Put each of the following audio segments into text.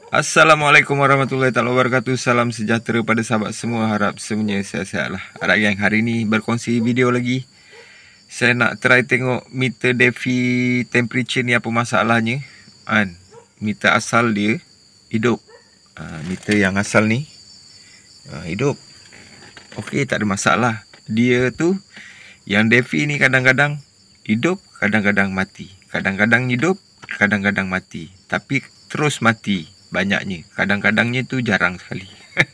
Assalamualaikum warahmatullahi wabarakatuh. Salam sejahtera pada sahabat semua. Harap semuanya sihat-sihat lah. Harap yang hari ni berkongsi video lagi. Saya nak try tengok meter Defi temperature ni apa masalahnya. Meter asal dia hidup. Meter yang asal ni hidup. Okey, tak ada masalah. Dia tu yang Defi ni kadang-kadang hidup, kadang-kadang mati. Kadang-kadang hidup, kadang-kadang mati. Tapi terus mati banyaknya. Kadang-kadangnya tu jarang sekali.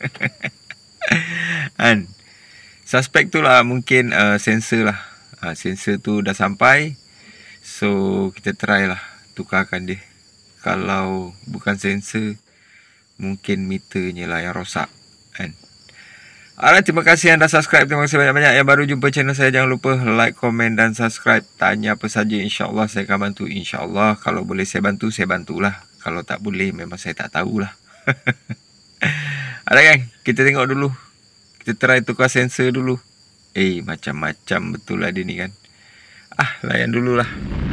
Suspek tu lah mungkin sensor lah. Sensor tu dah sampai. So kita try lah tukarkan dia. Kalau bukan sensor, mungkin meternya lah yang rosak. Alright, terima kasih yang dah subscribe. Terima kasih banyak-banyak yang baru jumpa channel saya. Jangan lupa like, komen dan subscribe. Tanya apa saja, insyaAllah saya akan bantu. InsyaAllah kalau boleh saya bantu, saya bantulah. Kalau tak boleh, memang saya tak tahulah. Alright gang, kita tengok dulu. Kita try tukar sensor dulu. Macam-macam betul lah dia ni kan. Layan dululah.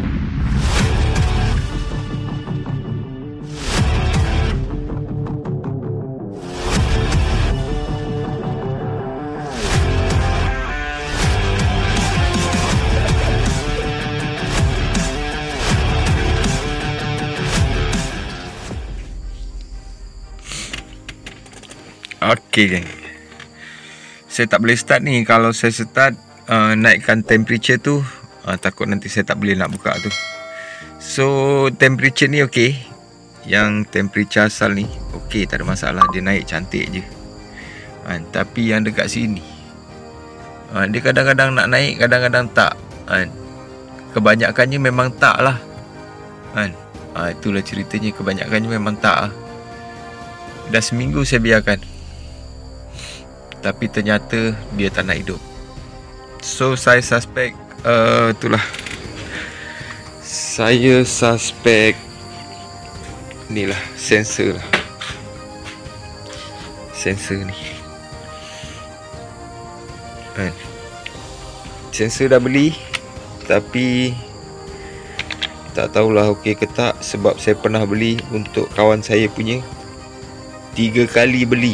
Okey geng. Saya tak boleh start ni. Kalau saya start naikkan temperature tu, takut nanti saya tak boleh nak buka tu. So temperature ni okey. Yang temperature asal ni okey, tak ada masalah. Dia naik cantik je. Tapi yang dekat sini dia kadang-kadang nak naik, kadang-kadang tak. Kebanyakannya memang tak lah. Itulah ceritanya. Kebanyakannya memang tak lah. Dah seminggu saya biarkan, tapi ternyata dia tak nak hidup. So saya suspek itulah. Saya suspek inilah sensor lah. Sensor ni sensor dah beli, tapi tak tahulah okey ke tak. Sebab saya pernah beli untuk kawan saya punya. 3 kali beli,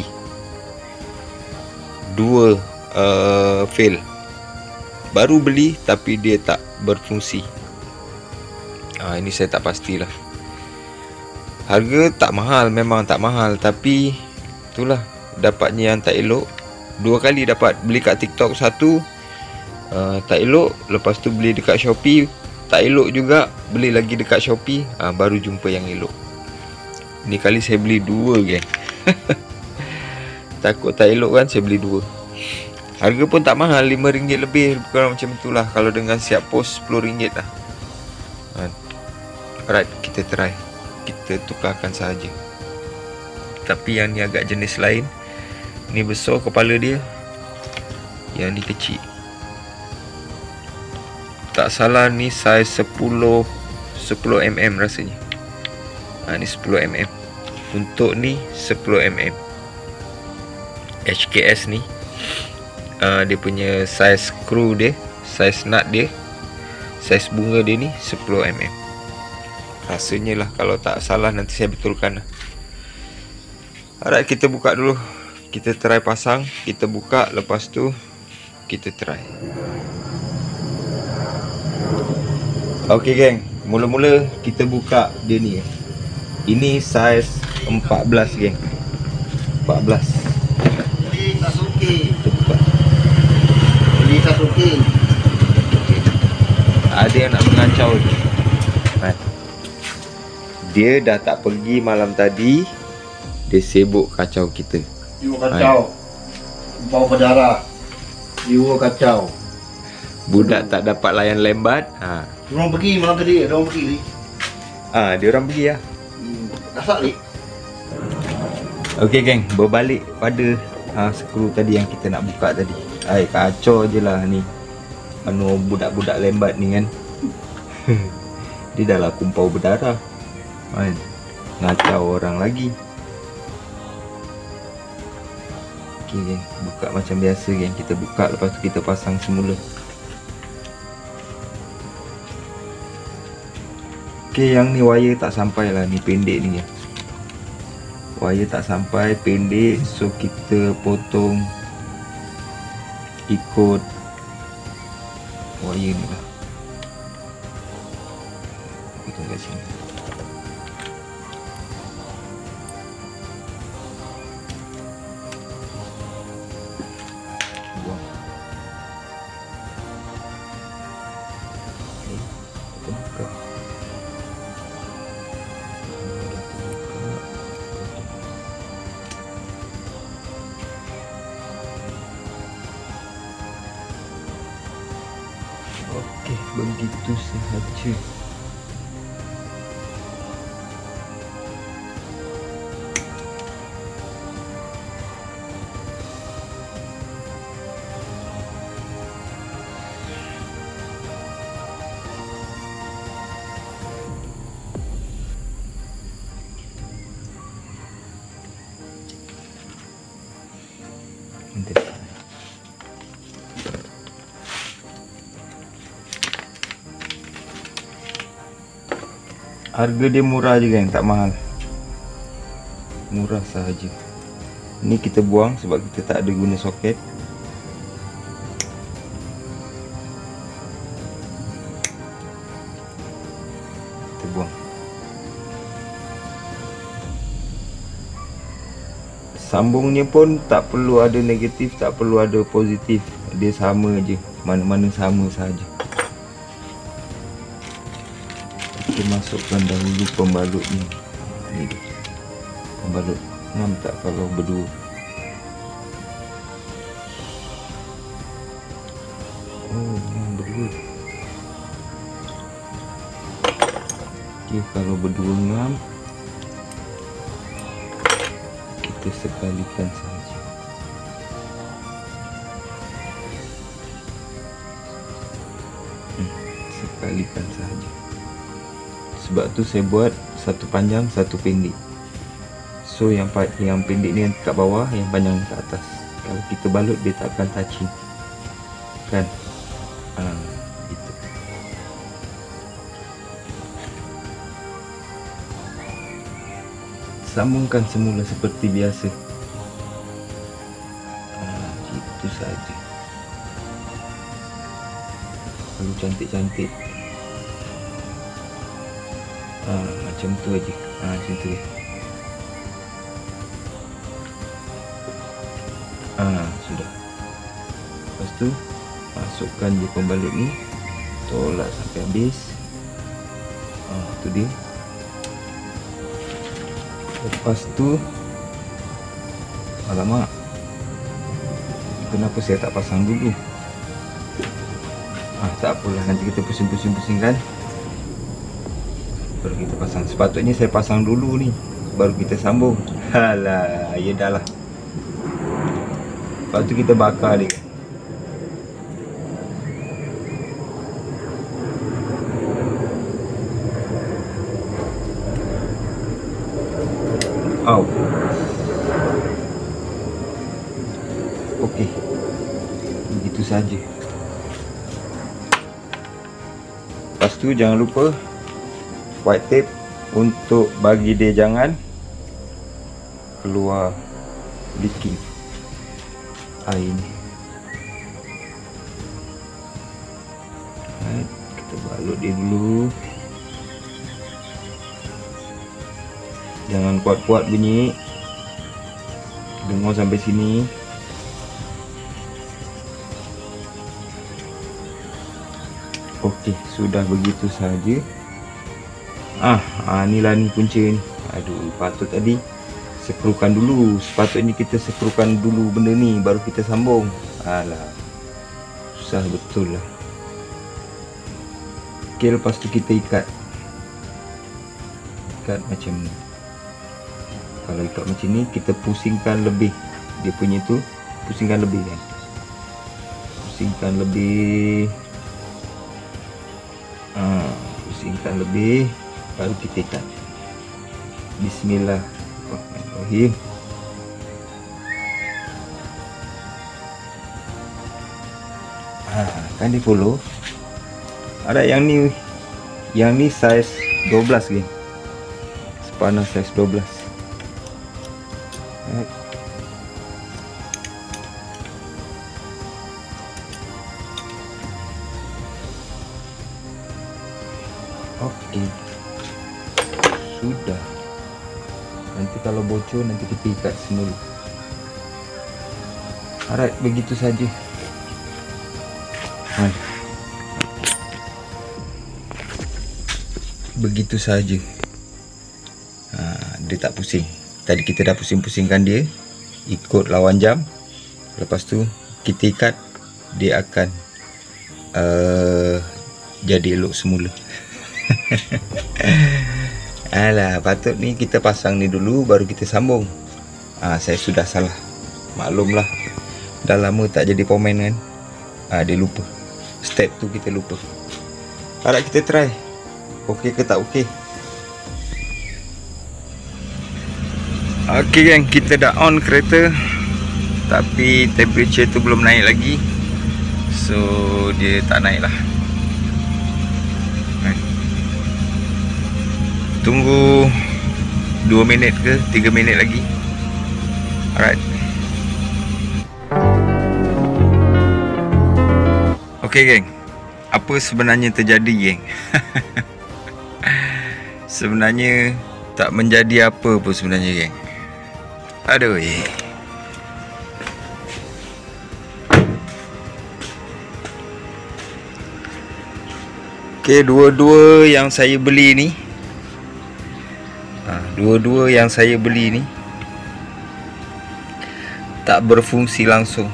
2 fail. Baru beli tapi dia tak berfungsi. Ini saya tak pastilah. Harga tak mahal, memang tak mahal, tapi itulah dapatnya yang tak elok. 2 kali dapat. Beli kat TikTok 1 tak elok, lepas tu beli dekat Shopee tak elok juga, beli lagi dekat Shopee baru jumpa yang elok. Ni kali saya beli 2 geng. Takut tak elok kan, saya beli 2. Harga pun tak mahal, RM5 lebih, kurang macam itulah. Kalau dengan siap pos RM10 lah. Alright, kita try. Kita tukarkan saja. Tapi yang ni agak jenis lain. Ni besar kepala dia, yang ni kecil. Tak salah ni saiz 10 mm rasanya. Ni 10 mm. Untuk ni 10 mm. HKS ni dia punya saiz skru dia, saiz nut dia, saiz bunga dia ni 10 mm. Rasanya lah, kalau tak salah nanti saya betulkan lah. Alright, kita buka dulu. Kita try pasang. Kita buka, lepas tu kita try. Okey geng, mula-mula kita buka dia ni. Ini saiz 14 geng. 14. Ini Sasuke. Kita buka. Ini Sasuke. Ada yang nak mengacau ni. Dia dah tak pergi malam tadi. Dia sibuk kacau kita. You kacau. Bau berdarah. You kacau. Budak tak dapat layan lembat. Diorang pergi malam tadi. Diorang pergi ni. Dia orang pergi lah. Kasak ni. Okey geng, berbalik pada skru tadi yang kita nak buka tadi. Kacau je lah ni. Budak-budak lembat ni kan. Dia dah lah kumpau berdarah. Ngacau orang lagi. Okey geng, buka macam biasa geng. Kita buka, lepas tu kita pasang semula. Okey, yang ni wire tak sampai lah. Ni pendek ni geng. wire tak sampai, pendek, so kita potong ikut wire ni lah. Potong kat sini. Buang. Okay. Potong buka. Okey, begitu sahaja. Harga dia murah je geng, tak mahal. Murah sahaja. Ni kita buang sebab kita tak ada guna soket. Kita buang. Sambungnya pun tak perlu ada negatif, tak perlu ada positif. Dia sama je, mana-mana sama sahaja. Kita masukkan dahulu pembalutnya. Ni dia. Pembalut. Nampak kalau berdua. Oh, memang berdua. Okey, kalau berdua ngam, kita sekalikan saja. Sekalikan saja. Sebab tu saya buat satu panjang, satu pendek. So yang pendek ni kat bawah, yang panjang kat atas. Kalau kita balut dia tak akan touching. Kan? Gitu. Sambungkan semula seperti biasa. Gitu saja. Perlu cantik-cantik. Macam tu aja. Macam tu je. Sudah. Lepas tu masukkan je pembalut ni, tolak sampai habis. Tu dia. Lepas tu, alamak, kenapa saya tak pasang dulu? Tak apalah, nanti kita pusing-pusing kan, baru kita pasang. Sepatutnya saya pasang dulu ni, baru kita sambung. Alah, ya dah lah. Lepas tu kita bakar dia. Okey, begitu saja. Lepas tu jangan lupa white tape untuk bagi dia jangan keluar leaking air ni. Kita balut dia dulu. Jangan kuat-kuat bunyi. Dengar sampai sini. Okey, sudah begitu saja. Inilah ni punca ni. Aduh, patut tadi skrukan dulu. Sepatutnya kita skrukan dulu benda ni, baru kita sambung. Alah, susah betul lah. Okey, lepas tu kita ikat. Ikat macam ni. Kalau ikat macam ni, kita pusingkan lebih. Dia punya tu, pusingkan lebih kan. Pusingkan lebih. Pusingkan lebih, baru kita ikat. Bismillahirrahmanirrahim. Kan dia follow. Ada yang ni size 12 geng. Spana size 12. Oke, sudah. Nanti kalau bocor nanti kita ikat semula. Alright, begitu saja. Begitu saja. Dia tak pusing. Tadi kita dah pusing-pusingkan dia, ikut lawan jam. Lepas tu kita ikat, dia akan jadi elok semula. Alah, patut ni kita pasang ni dulu baru kita sambung. Saya sudah salah. Maklumlah, dah lama tak jadi pemain kan. Dia lupa. Step tu kita lupa. Alright, kita try. Okey ke tak okey? Okey geng, kita dah on kereta. Tapi temperature tu belum naik lagi. So dia tak naik lah. Tunggu 2 minit ke 3 minit lagi. Alright. Okey geng, apa sebenarnya terjadi geng? Sebenarnya tak menjadi apa pun sebenarnya geng. Aduh. Okey, dua-dua yang saya beli ni, tak berfungsi langsung.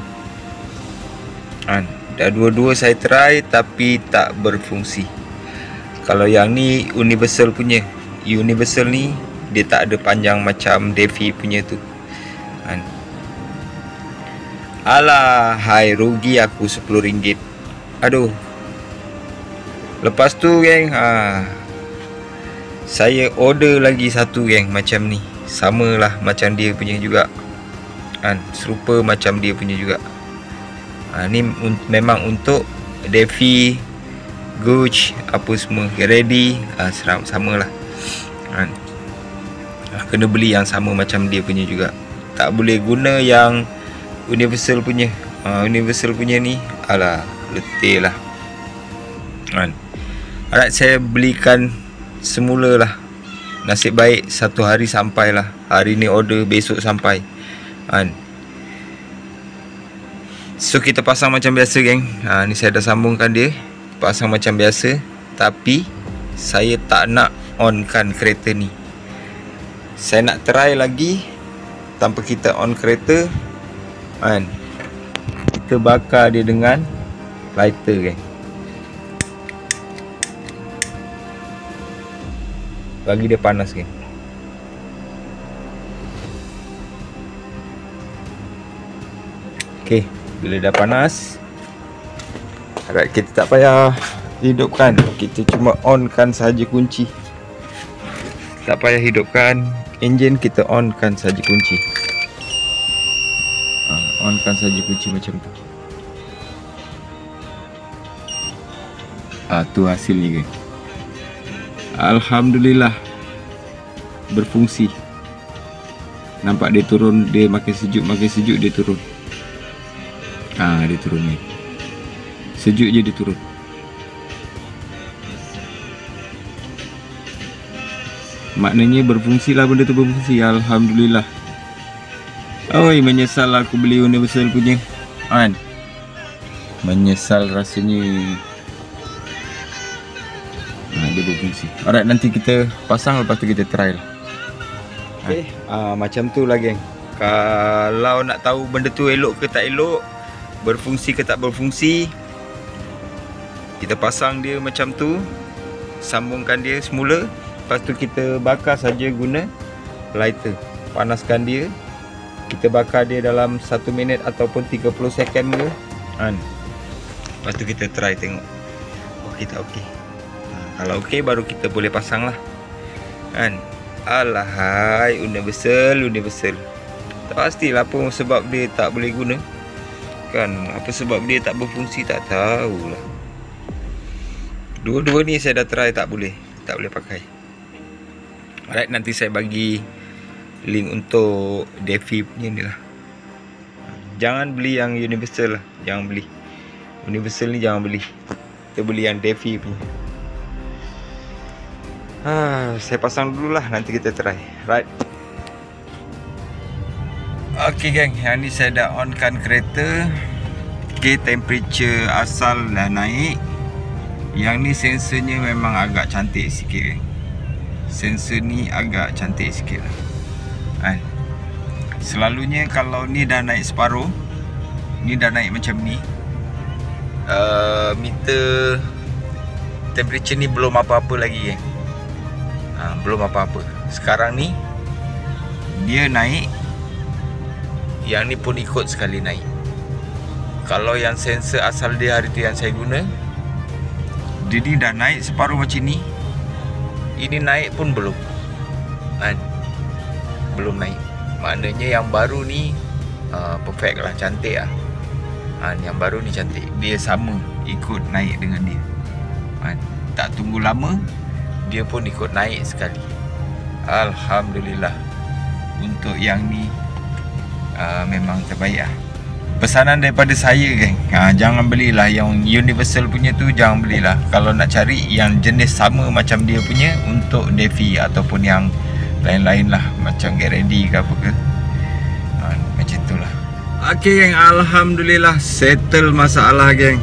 Dah dua-dua saya try tapi tak berfungsi. Kalau yang ni universal punya. Universal ni dia tak ada panjang macam Defi punya tu. Alah, hai, rugi aku RM10. Aduh. Lepas tu geng, saya order lagi satu geng macam ni. Samalah macam dia punya juga. Serupa macam dia punya juga. Ni memang untuk Defi, Gooch, apa semua ready, samalah. Kena beli yang sama macam dia punya juga. Tak boleh guna yang universal punya. Universal punya ni, alah, letih lah. Alright, saya belikan semula lah. Nasib baik satu hari sampai lah. Hari ni order, besok sampai. So kita pasang macam biasa geng. Ni saya dah sambungkan dia. Pasang macam biasa. Tapi saya tak nak onkan kereta ni. Saya nak try lagi tanpa kita on kereta. Kita bakar dia dengan lighter geng. Bagi dia panas geng. Okay, bila dah panas, alright, kita tak payah hidupkan. Kita cuma onkan saja kunci. Tak payah hidupkan enjin, kita onkan saja kunci. Onkan saja kunci macam tu. Tu hasilnya geng. Alhamdulillah berfungsi. Nampak dia turun, dia makin sejuk dia turun. Dia turun ni. Sejuk je dia turun. Maknanya berfungsi lah, benda tu berfungsi. Alhamdulillah. Oi, menyesal aku beli universal punya. Menyesal rasanya. Dia berfungsi. Alright, nanti kita pasang, lepas tu kita try lah. Okay, macam tu lah geng. Kalau nak tahu benda tu elok ke tak elok, berfungsi ke tak berfungsi, kita pasang dia macam tu, sambungkan dia semula. Lepas tu kita bakar saja guna lighter. Panaskan dia. Kita bakar dia dalam 1 minit ataupun 30 second ke. Lepas tu kita try tengok okey tak okey. Kalau okey baru kita boleh pasang lah. Alahai, universal. Tak pastilah apa sebab dia tak boleh guna. Apa sebab dia tak berfungsi, tak tahulah. Dua-dua ni saya dah try, tak boleh pakai. Alright, nanti saya bagi link untuk Defi punya ni lah. Jangan beli yang universal lah, jangan beli universal ni, jangan beli. Kita beli yang Defi punya. Saya pasang dulu lah, nanti kita try. Right. Okay geng, yang ni saya dah on kan kereta. Okay, temperature asal dah naik. Yang ni sensornya memang agak cantik sikit. Sensor ni agak cantik sikit lah kan. Selalunya kalau ni dah naik separuh, ni dah naik macam ni, meter temperature ni belum apa-apa lagi belum apa-apa. Sekarang ni dia naik, yang ni pun ikut sekali naik. Kalau yang sensor asal dia hari tu yang saya guna, dia ni dah naik separuh macam ni. Ini naik pun belum kan? Belum naik. Maknanya yang baru ni perfect lah, cantik lah yang baru ni cantik. Dia sama ikut naik dengan dia kan? Tak tunggu lama dia pun ikut naik sekali. Alhamdulillah. Untuk yang ni memang terbaik lah. Pesanan daripada saya geng, jangan belilah yang universal punya tu, jangan belilah. Kalau nak cari yang jenis sama macam dia punya untuk Defi ataupun yang lain-lain lah, macam Get Ready ke apa ke, macam tu lah. Okay geng, Alhamdulillah settle masalah geng.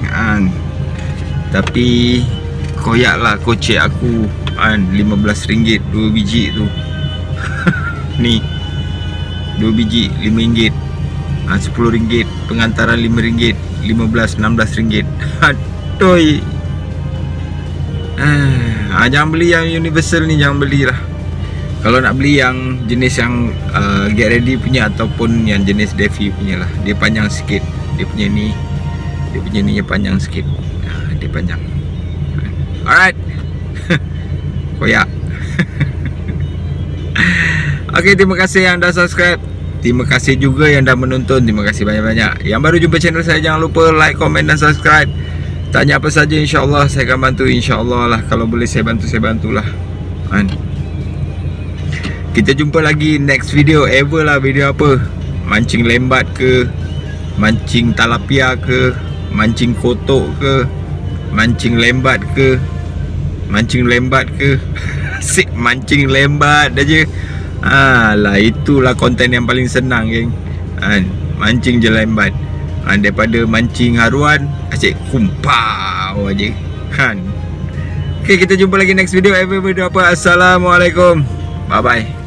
Tapi koyak lah kocek aku RM15 2 biji tu. Ni 2 biji RM5, RM10, pengantaran RM5, RM15, RM16. Aduh. Jangan beli yang universal ni, jangan belilah. Kalau nak beli yang jenis yang Get Ready punya ataupun yang jenis Defi punya lah. Dia panjang sikit. Dia punya ni panjang sikit. Dia panjang. Alright. Koyak. Okay, terima kasih yang dah subscribe. Terima kasih juga yang dah menonton. Terima kasih banyak-banyak. Yang baru jumpa channel saya, jangan lupa like, komen dan subscribe. Tanya apa saja, insyaAllah saya akan bantu. InsyaAllah lah, kalau boleh saya bantu, saya bantulah. Kita jumpa lagi next video. Ever lah, video apa, mancing lembat ke, mancing talapia ke, mancing kotok ke, mancing lembat ke, mancing lembat ke. Sik, mancing lembat aja. Lah, itulah konten yang paling senang geng. Mancing je lembat. Daripada mancing haruan, asyik kumpau aja kan. Okay, kita jumpa lagi next video. Ever video apa. Assalamualaikum. Bye bye.